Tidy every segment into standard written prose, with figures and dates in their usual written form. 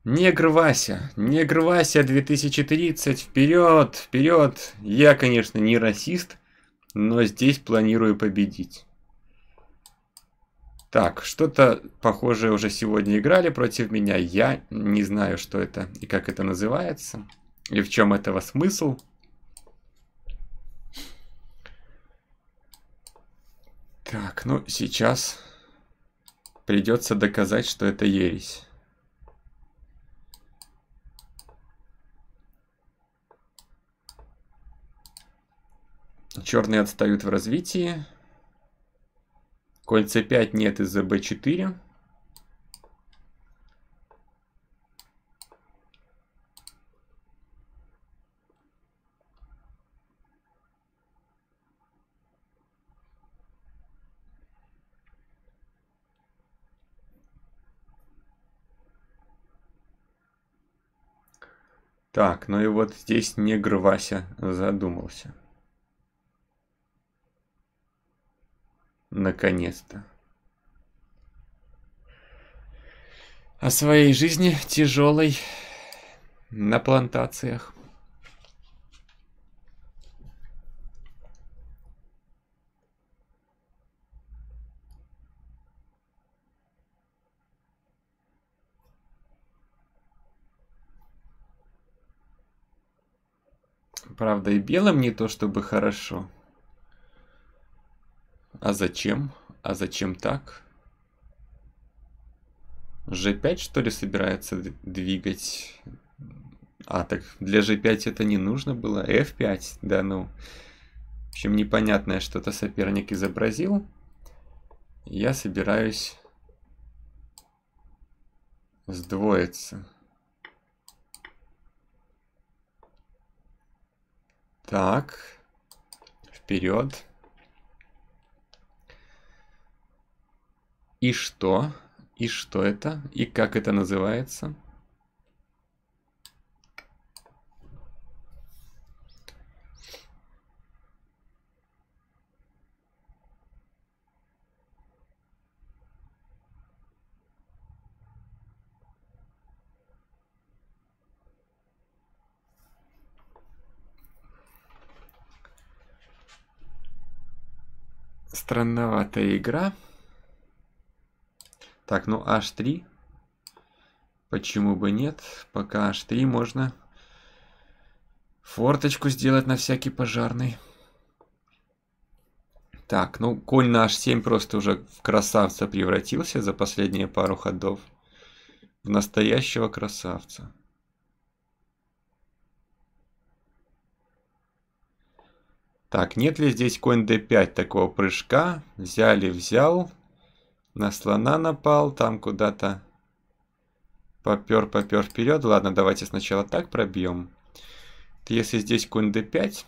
Негр Вася 2030, вперед, вперед. Я, конечно, не расист, но здесь планирую победить. Так, что-то похожее уже сегодня играли против меня. Я не знаю, что это и как это называется. И в чем этого смысл. Так, ну сейчас придется доказать, что это ересь. Черные отстают в развитии. Конь c5 нет из-за b4. Так, ну и вот здесь негр Вася задумался. Наконец-то. О своей жизни тяжелой на плантациях. Правда, и белым не то чтобы хорошо. А зачем? А зачем так? G5, что ли, собирается двигать? А, так для G5 это не нужно было. F5, да ну. В общем, непонятное что-то соперник изобразил. Я собираюсь сдвоиться. Так, вперед. И что? И что это? И как это называется? Странноватая игра. Так, ну h3. Почему бы нет? Пока h3 можно форточку сделать на всякий пожарный. Так, ну конь на h7 просто уже в красавца превратился за последние пару ходов. В настоящего красавца. Так, нет ли здесь конь d5 такого прыжка? Взяли, взял. На слона напал, там куда-то попер вперед. Ладно, давайте сначала так пробьем. Если здесь конь d5.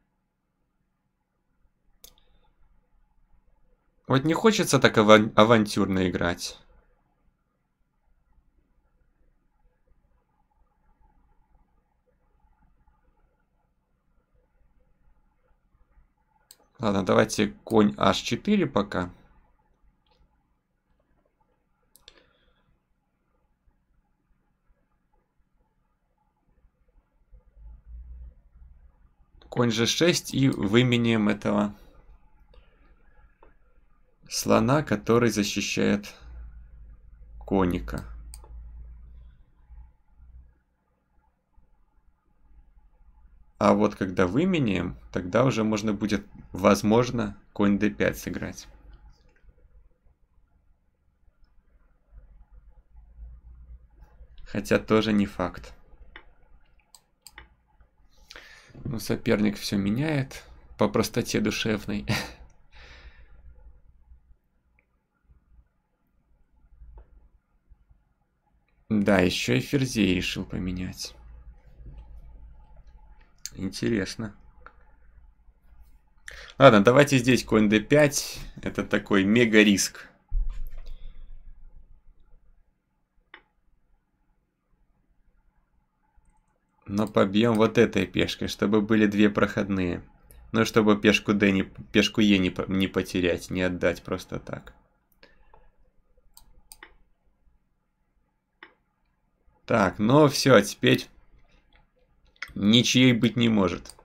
Вот не хочется так авантюрно играть. Ладно, давайте конь h4 пока. Конь g6 и выменяем этого слона, который защищает коника. А вот когда выменяем, тогда уже можно будет, возможно, конь d5 сыграть. Хотя тоже не факт. Ну, соперник все меняет по простоте душевной. Да, еще и ферзей решил поменять. Интересно. Ладно, давайте здесь конь d5. Это такой мега риск. Но побьем вот этой пешкой, чтобы были две проходные. Ну, чтобы пешку пешку Е не потерять, не отдать просто так. Так, ну все, теперь ничьей быть не может.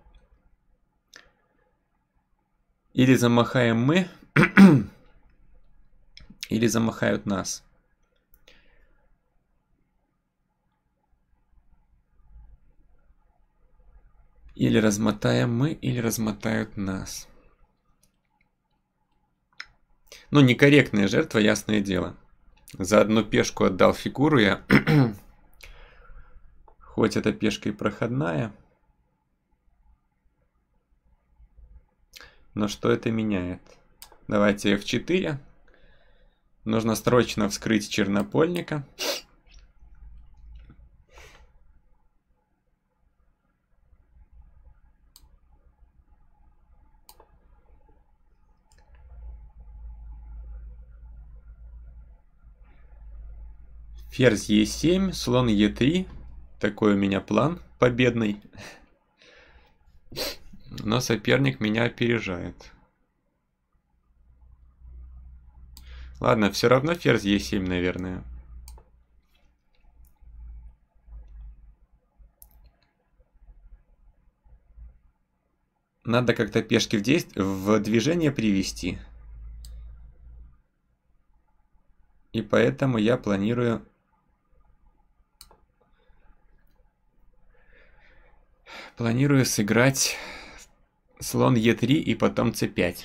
Или замахаем мы, или замахают нас. Или размотаем мы, или размотают нас. Ну, некорректная жертва, ясное дело. За одну пешку отдал фигуру я. Хоть эта пешка и проходная. Но что это меняет? Давайте F4. Нужно срочно вскрыть чернопольника. Ферзь Е7, слон Е3. Такой у меня план победный. Но соперник меня опережает. Ладно, все равно ферзь Е7, наверное. Надо как-то пешки в движение привести. И поэтому я планирую сыграть слон Е3 и потом С5.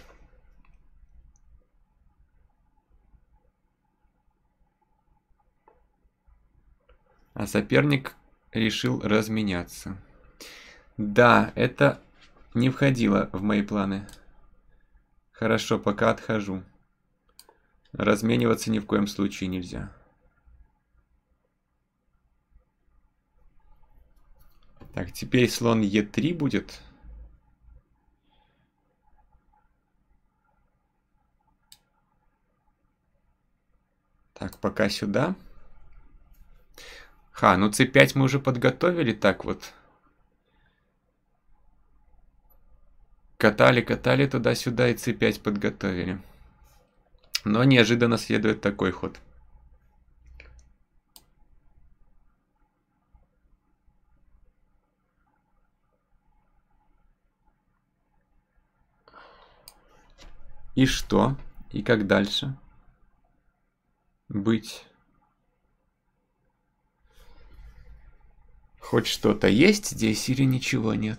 А соперник решил разменяться. Да, это не входило в мои планы. Хорошо, пока отхожу. Размениваться ни в коем случае нельзя. Так, теперь слон Е3 будет. Так, пока сюда. Ха, ну С5 мы уже подготовили, так вот. Катали туда-сюда и С5 подготовили. Но неожиданно следует такой ход. И что? И как дальше быть? Хоть что-то есть здесь или ничего нет?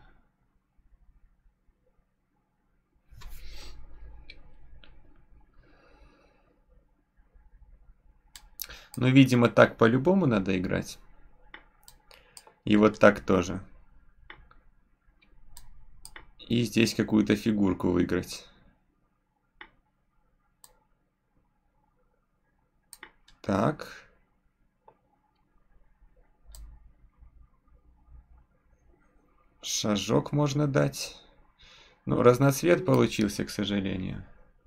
Ну, видимо, так по-любому надо играть. И вот так тоже. И здесь какую-то фигурку выиграть. Так. Шажок можно дать. Ну, разноцвет получился, к сожалению.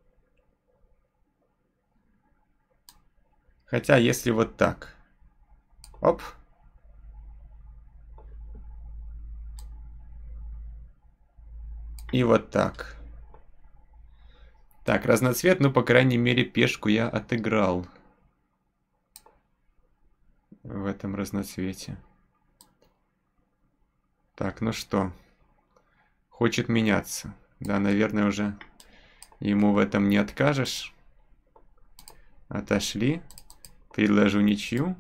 Хотя, если вот так. Оп. И вот так. Так, разноцвет, ну, по крайней мере, пешку я отыграл. В этом разноцвете. Так, ну что? Хочет меняться. Да, наверное, уже ему в этом не откажешь. Отошли. Предложу ничью.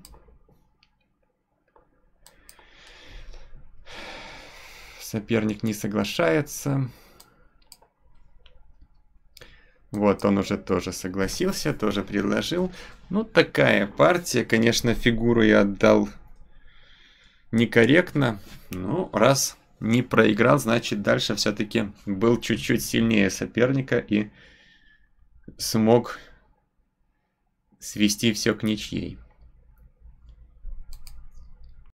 Соперник не соглашается. Вот, он уже тоже согласился, тоже предложил. Ну, такая партия. Конечно, фигуру я отдал некорректно. Ну, раз не проиграл, значит, дальше все-таки был чуть-чуть сильнее соперника и смог свести все к ничьей.